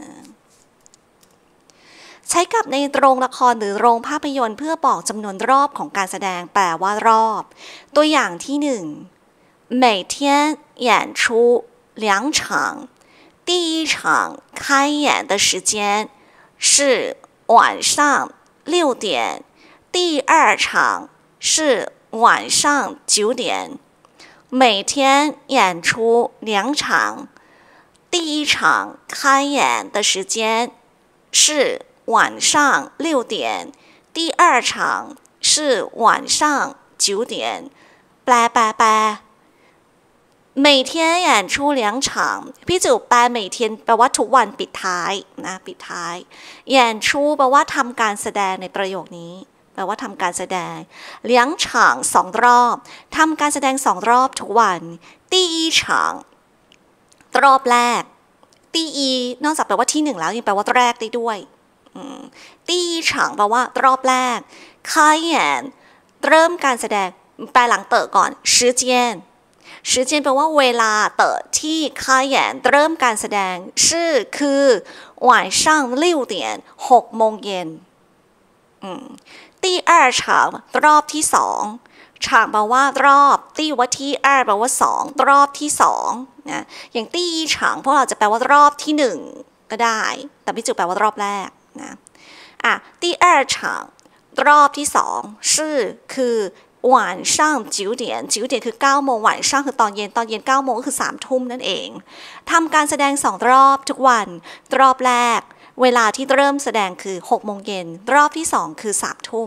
S1: ใช้กับในโรงละครหรือโรงภาพยนตร์เพื่อบอกจำนวนรอบของการแสดงแปลว่ารอบตัวอย่างที่หนึ่ง每天演出两场第一场开演的时间是晚上六点第二场是晚上九点每天演出两场第一场开演的时间是晚上六点，第二场是晚上九点。แปลแปลแปล每天演出两场พี่จิ๋วแปล每天แปลว่าทุกวันปิดท้ายนะปิดท้าย演出แปลว่าทำการแสดงในประโยคนี้แปลว่าทำการแสดงเลี้ยงฉางสองรอบทำการแสดงสองรอบทุกวัน第一场รอบแรกตีอีนอกจากแปลว่าที่หนึ่งแล้วยังแปลว่าแรกได้ด้วยตีฉางแปลว่ารอบแรก开演เริ่มการแสดงแปลหลังเต๋อก่อน时间时间แปลว่าเวลาเต๋อที่开演เริ่มการแสดงชื่อคือ晚上六点หกโมงเย็น第二场รอบที่สองฉางแปลว่ารอบตีว่าที่二แปลว่าสองรอบที่สองนะอย่างตีฉางพวกเราจะแปลว่ารอบที่หนึ่งก็ได้แต่พี่จุแปลว่ารอบแรกนะอ่ะ第二场รอบที่สองชื่อคือ晚上九点九点คือเก้าโมง晚上คือตอนเย็นตอนเย็นเก้าโมงก็คือสามทุ่มนั่นเองทำการแสดงสองรอบทุกวันรอบแรกเวลาที่เริ่มแสดงคือหกโมงเย็นรอบที่สองคือสามทุ่ม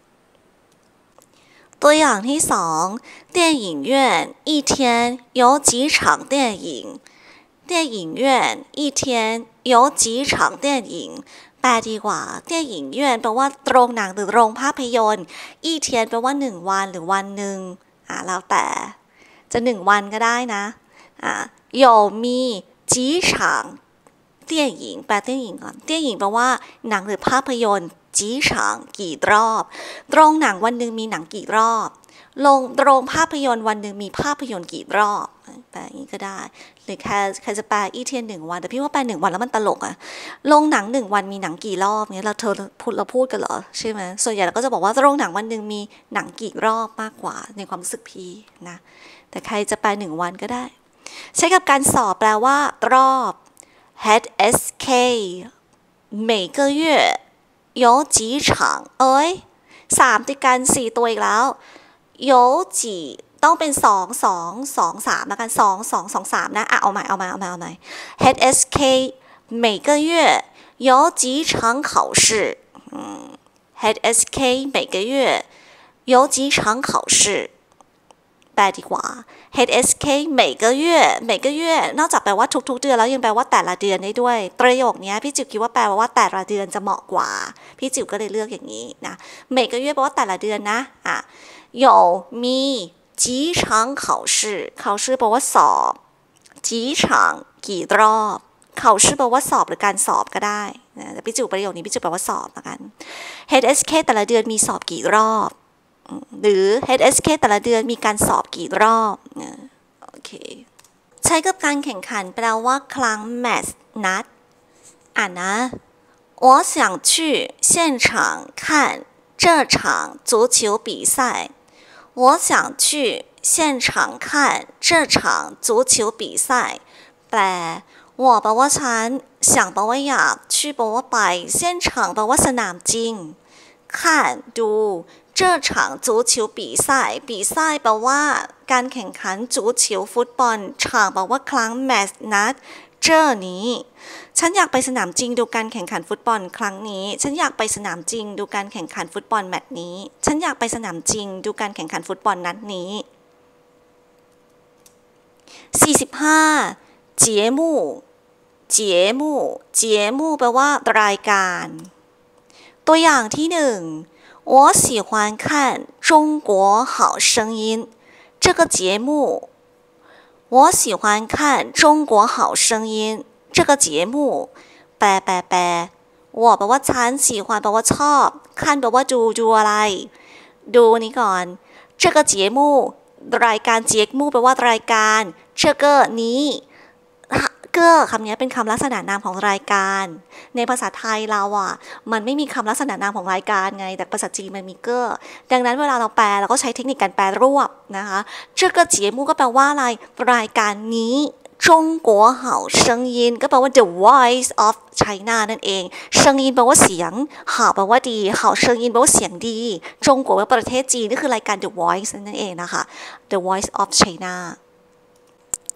S1: ตัวอย่างที่สอง电影院一天有几场电影电影院一天有几场电影แปลดีกว่า电影院แปลว่าโรงหนังหรือโรงภาพยนตร์อีเทียนแปลว่าหนึ่งวันหรือวันหนึ่งอ่าแล้วแต่จะหนึ่งวันก็ได้นะอ่า有มี几场电影แปล电影ก่อน电影แปลว่าหนังหรือภาพยนตร์จีฉางกี่รอบโรงหนังวันหนึ่งมีหนังกี่รอบโรงโรงภาพยนตร์วันหนึ่งมีภาพยนตร์กี่รอบแปลอย่างนี้ก็ได้หรือใครใครจะแปลอีเทียนหนึ่งวันแต่พี่ว่าแปลหนึ่งวันแล้วมันตลกอะโรงหนังหนึ่งวันมีหนังกี่รอบเนี้ยเราเธอพูดเราพูดกันเหรอใช่ไหมส่วนใหญ่เราก็จะบอกว่าโรงหนังวันหนึ่งมีหนังกี่รอบมากกว่าในความรู้สึกพี่นะแต่ใครจะแปลหนึ่งวันก็ได้ใช้กับการสอบแปลว่ารอบ head sk 每个月有几场เอ้ยสามติดกันสี่ตัวอีกแล้ว有几ต้องเป็นสองสองสองสามแล้วกันสองสองสองสามนะอ่ะเอาใหม่เอาใหม่เอาใหม่เอาใหม่ head sk 每个月有几场考试嗯 head sk 每个月有几场考试แปลดีกว่า head sk 每个月每个月นอกจากแปลว่าทุกๆเดือนแล้วยังแปลว่าแต่ละเดือนได้ด้วยประโยคนี้พี่จิ๋วคิดว่าแปลว่าแต่ละเดือนจะเหมาะกว่าพี่จิ๋วก็เลยเลือกอย่างนี้นะ每个月แปลว่าแต่ละเดือนนะอ่ะ有มี几场考试考试แปลว่าสอบ几场กี่รอบ考试แปลว่าสอบหรือการสอบก็ได้นะแต่พี่จิ๋วประโยคนี้พี่จิ๋วแปลว่าสอบละกัน head sk แต่ละเดือนมีสอบกี่รอบหรือ head sk แต่ละเดือนมีการสอบกี่รอบโอเคใช้กับการแข่งขันแปลว่าครั้งแมตช์นัดอ่านนะ我想去现场看这场足球比赛我想去现场看这场足球比赛แปล我แปลว่าฉัน想แปลว่าอยาก去แปลว่าไป现场แปลว่าสนามจริง看ดู这场足球比赛比赛แปลว่าการแข่งขัน足球ฟุตบอล场แปลว่าครั้งแมตช์นัดเจอนี้ฉันอยากไปสนามจริงดูการแข่งขันฟุตบอลครั้งนี้ฉันอยากไปสนามจริงดูการแข่งขันฟุตบอลแมตช์นี้ฉันอยากไปสนามจริงดูการแข่งขันฟุตบอลนัดนี้สี่สิบห้า节目节目节目แปลว่ารายการตัวอย่างที่หนึ่ง我喜欢看中国好声音这个节目我喜欢看中国好声音这个节目แปลแปลแปล我แปลว่าฉัน喜欢แปลว่าชอบ看แปลว่าดูดูอะไรดูนี้ก่อน这个节目รายการ节目แปลว่ารายการ这个นี้เก้อคำนี้เป็นคำลักษณะนามของรายการในภาษาไทยเราอ่ะมันไม่มีคำลักษณะนามของรายการไงแต่ภาษาจีนมันมีเก้อดังนั้นเวลาเราแปลเราก็ใช้เทคนิคการแปลรวบนะคะ这个节目ก็แปลว่าอะไรรายการนี้中国好声音ก็แปลว่า the voice of China นั่นเองเซิงยินแปลว่าเสียง好แปลว่าดี好声音แปลว่าเสียงดีจงกัวแปลว่าประเทศจีนนี่คือรายการ the voice นั่นเองนะคะ the voice of China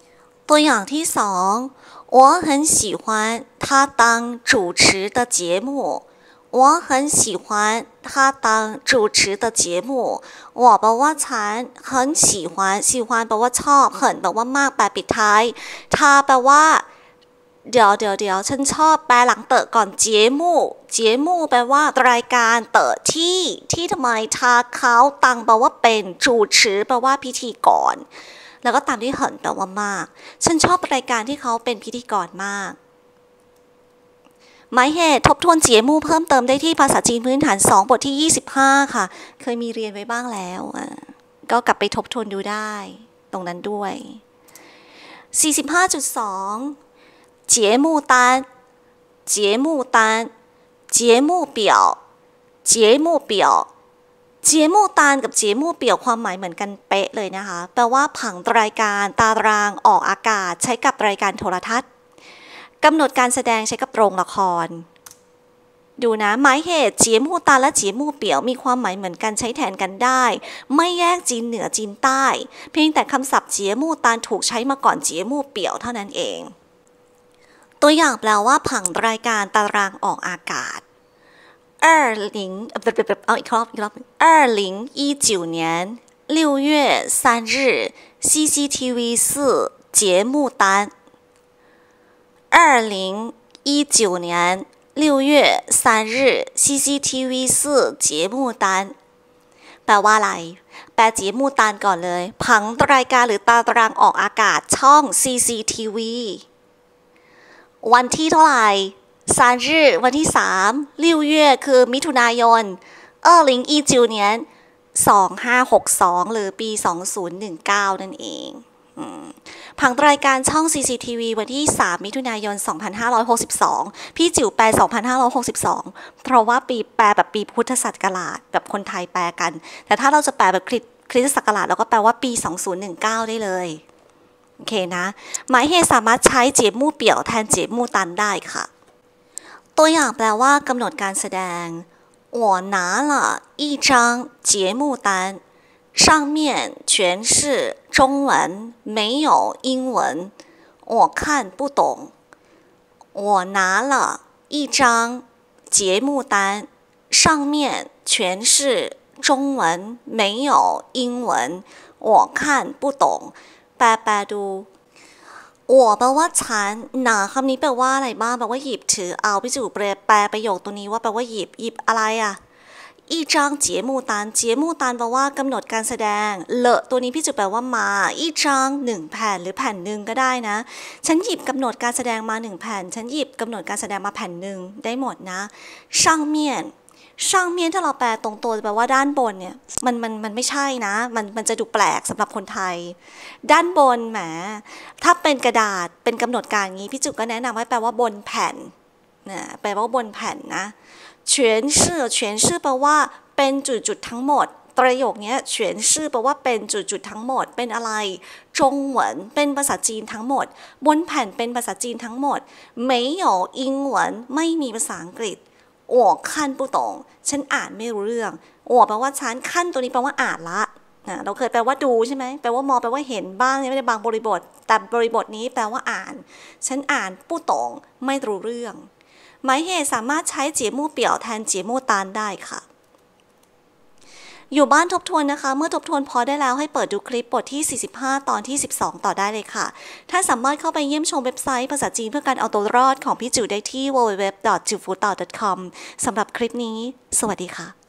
S1: ตัวอย่างที่สอง我很喜欢他当主持的节目我很喜欢他当主持的节目我แปลว่าฉัน很喜欢喜欢แปลว่าชอบ很แปลว่ามากแปลปิดท้าย他แปลว่าเดี๋ยวเดี๋ยวเดี๋ยวฉันชอบแปลหลังเต๋อก่อนเจมู่เจมู่แปลว่ารายการเต๋อที่ที่ทำไมทาเขาตังแปลว่าเป็นจูชือแปลว่าพิธีกรแล้วก็ตามที่เหินแปลว่ามากฉันชอบรายการที่เขาเป็นพิธีกรมากหมายเหตุทบทวนเจียมู่เพิ่มเติมได้ที่ภาษาจีนพื้นฐานสองบทที่ยี่สิบห้าค่ะเคยมีเรียนไว้บ้างแล้วก็กลับไปทบทวนดูได้ตรงนั้นด้วย สี่สิบห้าจุดสอง节目单节目单节目表节目表เจมู่ตานกับเจมู่เปี่ยวความหมายเหมือนกันเป๊ะเลยนะคะแปลว่าผังรายการตารางออกอากาศใช้กับรายการโทรทัศน์กำหนดการแสดงใช้กับโรงละครดูนะหมายเหตุเจมู่ตานและเจมู่เปี่ยวมีความหมายเหมือนกันใช้แทนกันได้ไม่แยกจีนเหนือจีนใต้เพียงแต่คำศัพท์เจมู่ตานถูกใช้มาก่อนเจมู่เปี่ยวเท่านั้นเองตัวอย่างแปลว่าผังรายการตารางออกอากาศ二零เอาอีกรอบอีกรอบ二零一九年六月三日 ซี ซี ที วี 四节目单二零一九年六月三日 ซี ซี ที วี 四节目单แปลว่าอะไรแปลเจมู่ตานก่อนเลยผังรายการหรือตารางออกอากาศช่อง ซี ซี ที วี วันที่เท่าไหร่สาม日วันที่สาม六月คือมิถุนายน二零一九年สองพันห้าร้อยหกสิบสองหรือปีสองพันสิบเก้านั่นเองผังรายการช่อง ซี ซี ที วี วันที่สามมิถุนายนสองพันห้าร้อยหกสิบสองพี่จิ๋วแปลสองพันห้าร้อยหกสิบสองเพราะว่าปีแปลแบบปีพุทธศักราชแบบคนไทยแปลกันแต่ถ้าเราจะแปลแบบคริสตศักราชเราก็แปลว่าปีสองพันสิบเก้าได้เลยโอเคนะหมายเหตุสามารถใช้เจมู่เปี่ยวแทนเจมู่ตันได้ค่ะตัวอย่างแปลว่ากำหนดการแสดง我拿了一张节目单上面全是中文没有英文我看不懂我拿了一张节目单上面全是中文没有英文我看不懂แปลแปลดู我แปลว่าฉันหนาคำนี้แปลว่าอะไรบ้างแปลว่าหยิบถือเอาพี่จูแปลแปลประโยคตัวนี้ว่าแปลว่าหยิบหยิบอะไรอ่ะอีจางเจี๋ยมู่ตานเจี๋ยมู่ตานแปลว่ากำหนดการแสดงเลอะตัวนี้พี่จูแปลว่ามาอีจางหนึ่งแผ่นหรือแผ่นหนึ่งก็ได้นะฉันหยิบกำหนดการแสดงมาหนึ่งแผ่นฉันหยิบกำหนดการแสดงมาแผ่นหนึ่งได้หมดนะช่างเมียนช่างเมียนถ้าเราแปลตรงตัวแปลว่าด้านบนเนี่ยมันมันมันไม่ใช่นะมันมันจะดูแปลกสำหรับคนไทยด้านบนแหมถ้าเป็นกระดาษเป็นกำหนดการงี้พี่จุกก็แนะนำให้แปลว่าบนแผ่นนะแปลว่าบนแผ่นนะ全是全是แปลว่าเป็นจุดๆทั้งหมดประโยคนี้全是แปลว่าเป็นจุดๆทั้งหมดเป็นอะไรจงเหวินเป็นภาษาจีนทั้งหมดบนแผ่นเป็นภาษาจีนทั้งหมด没有英文ไม่มีภาษาอังกฤษ我看不懂ฉันอ่านไม่รู้เรื่อง我แปลว่าฉันขั้นตัวนี้แปลว่าอ่านละนะเราเคยแปลว่าดูใช่ไหมแปลว่ามองแปลว่าเห็นบ้างไม่ได้บางบริบทแต่บริบทนี้แปลว่าอ่านฉันอ่านผู้ตงไม่รู้เรื่องหมายเหตุสามารถใช้เจี๋ยมู่เปี่ยวแทนเจี๋ยมู่ตานได้ค่ะอยู่บ้านทบทวนนะคะเมื่อทบทวนพอได้แล้วให้เปิดดูคลิปบทที่สี่สิบห้าตอนที่สิบสองต่อได้เลยค่ะถ้าสามารถเข้าไปเยี่ยมชมเว็บไซต์ภาษาจีนเพื่อการเอาตัวรอดของพี่จิ๋วได้ที่ ดับเบิลยู ดับเบิลยู ดับเบิลยู ดอท จิ๋วฟู ดอท คอม สำหรับคลิปนี้สวัสดีค่ะ